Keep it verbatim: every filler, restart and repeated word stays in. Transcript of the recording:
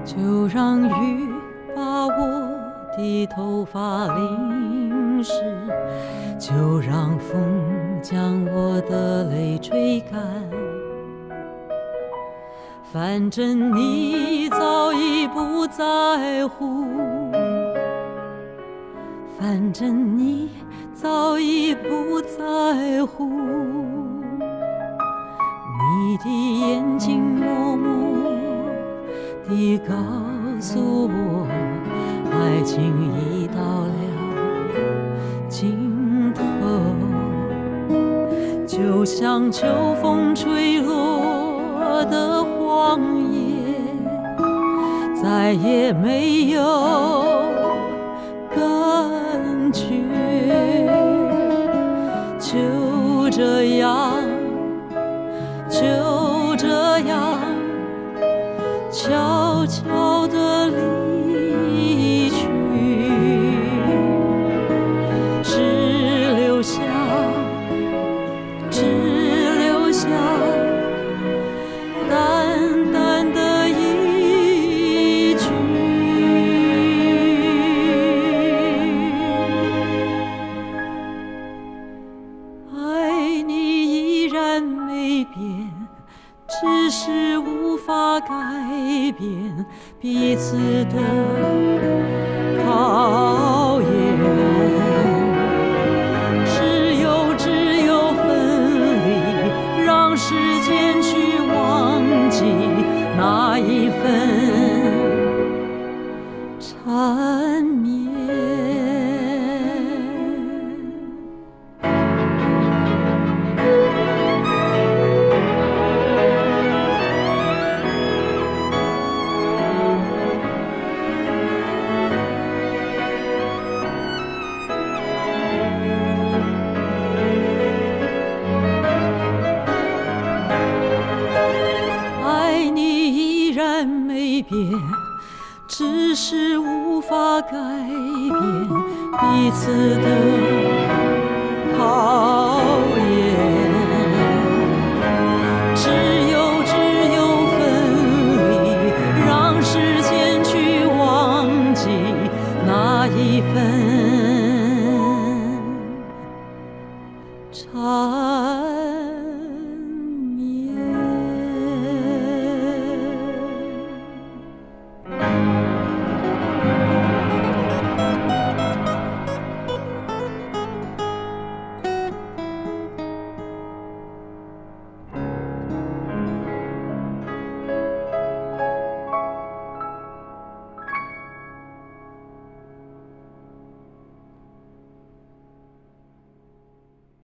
就让雨把我的头发淋湿，就让风将我的泪吹干。反正你早已不在乎，反正你早已不在乎。你的眼睛默默地告诉我，爱情已到了尽头，就像秋风吹落的黄叶，再也没有感觉。就这样，就这样悄悄地离去，只留下，只留下淡淡的一句，爱你依然没变，只是无法改变彼此的考验。只有只有分离，让时间去忘记那一份缠绵。没变，只是无法改变彼此的考验。只有只有分离，让时间去忘记那一份缠